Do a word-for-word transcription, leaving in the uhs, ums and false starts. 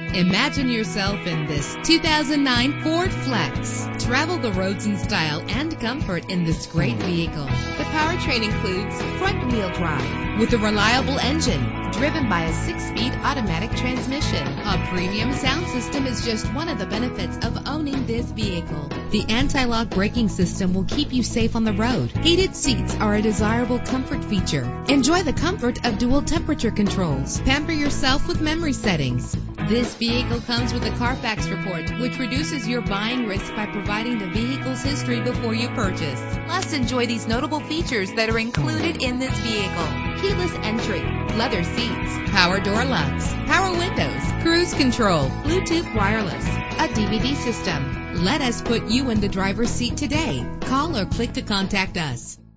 Imagine yourself in this two thousand nine Ford Flex. Travel the roads in style and comfort in this great vehicle. The powertrain includes front-wheel drive with a reliable engine driven by a six-speed automatic transmission. A premium sound system is just one of the benefits of owning this vehicle. The anti-lock braking system will keep you safe on the road. Heated seats are a desirable comfort feature. Enjoy the comfort of dual temperature controls. Pamper yourself with memory settings. This vehicle comes with a Carfax report, which reduces your buying risk by providing the vehicle's history before you purchase. Plus, enjoy these notable features that are included in this vehicle: keyless entry, leather seats, power door locks, power windows, cruise control, Bluetooth wireless, a D V D system. Let us put you in the driver's seat today. Call or click to contact us.